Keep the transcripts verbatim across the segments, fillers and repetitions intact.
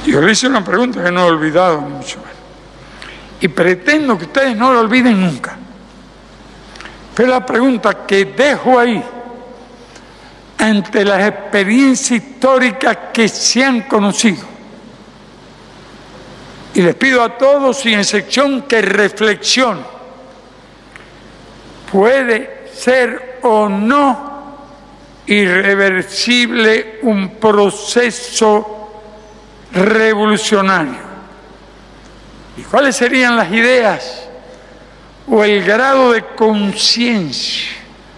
Yo le hice una pregunta que no he olvidado mucho y pretendo que ustedes no lo olviden nunca. Pero la pregunta que dejo ahí, ante las experiencias históricas que se han conocido, y les pido a todos, sin excepción, que reflexionen: ¿puede ser o no irreversible un proceso revolucionario? ¿Y cuáles serían las ideas o el grado de conciencia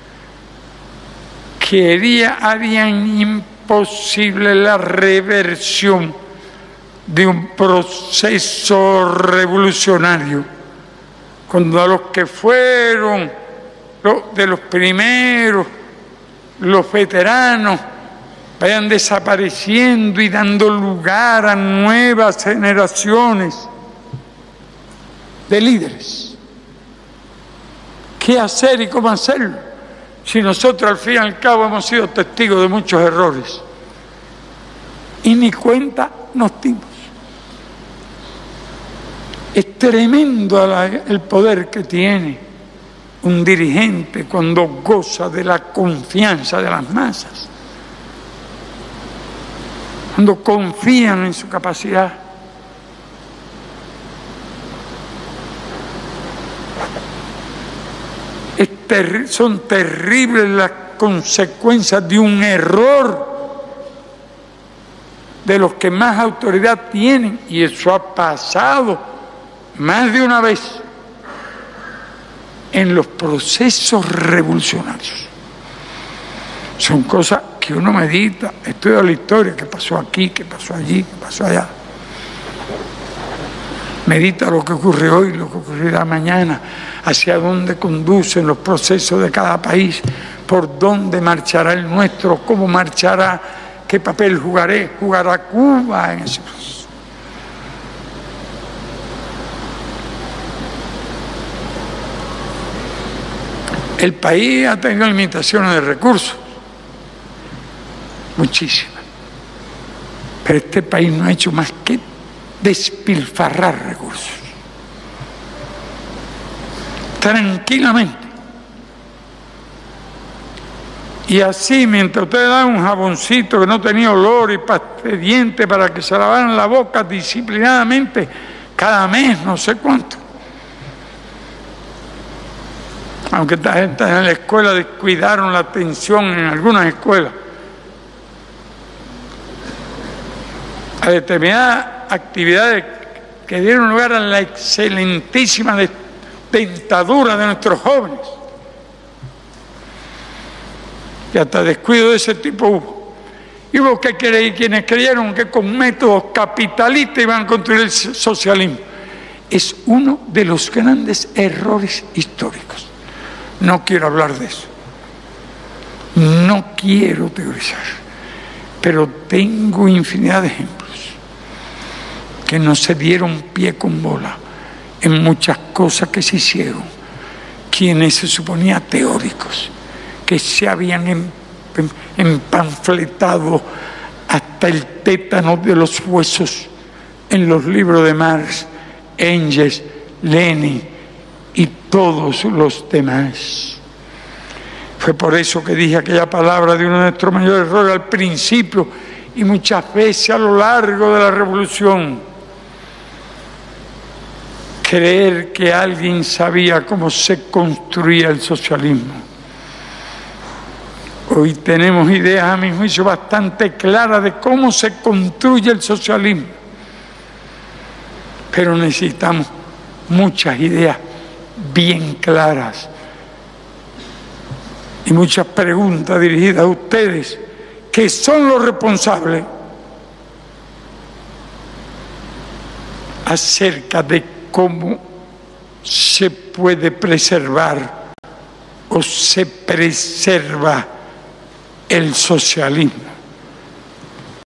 que haría, harían imposible la reversión de un proceso revolucionario, cuando a los que fueron los, de los primeros, los veteranos, vayan desapareciendo y dando lugar a nuevas generaciones de líderes? ¿Qué hacer y cómo hacerlo? Si nosotros al fin y al cabo hemos sido testigos de muchos errores y ni cuenta nos dimos. Es tremendo la, el poder que tiene un dirigente cuando goza de la confianza de las masas, cuando confían en su capacidad. Es ter- son terribles las consecuencias de un error de los que más autoridad tienen, y eso ha pasado más de una vez en los procesos revolucionarios. Son cosas que uno medita, estudia la historia, qué pasó aquí, qué pasó allí, qué pasó allá. Medita lo que ocurre hoy, lo que ocurrirá mañana, hacia dónde conducen los procesos de cada país, por dónde marchará el nuestro, cómo marchará, qué papel jugaré, jugará Cuba en ese proceso. El país ha tenido limitaciones de recursos, muchísimas, pero este país no ha hecho más que despilfarrar recursos, tranquilamente. Y así, mientras ustedes dan un jaboncito que no tenía olor y pasta de dientes para que se lavaran la boca disciplinadamente cada mes, no sé cuánto, aunque esta gente en la escuela descuidaron la atención en algunas escuelas a determinadas actividades que dieron lugar a la excelentísima dentadura de nuestros jóvenes, y hasta descuido de ese tipo hubo. Y hubo que creer, quienes creyeron que con métodos capitalistas iban a construir el socialismo. Es uno de los grandes errores históricos. No quiero hablar de eso, no quiero teorizar, pero tengo infinidad de ejemplos que no se dieron pie con bola en muchas cosas que se hicieron quienes se suponía teóricos, que se habían empanfletado hasta el tétano de los huesos en los libros de Marx, Engels, Lenin y todos los demás. Fue por eso que dije aquella palabra de uno de nuestros mayores errores al principio y muchas veces a lo largo de la revolución: creer que alguien sabía cómo se construía el socialismo. Hoy tenemos ideas, a mi juicio, bastante claras de cómo se construye el socialismo, pero necesitamos muchas ideas bien claras y muchas preguntas dirigidas a ustedes, que son los responsables, acerca de cómo se puede preservar o se preserva el socialismo.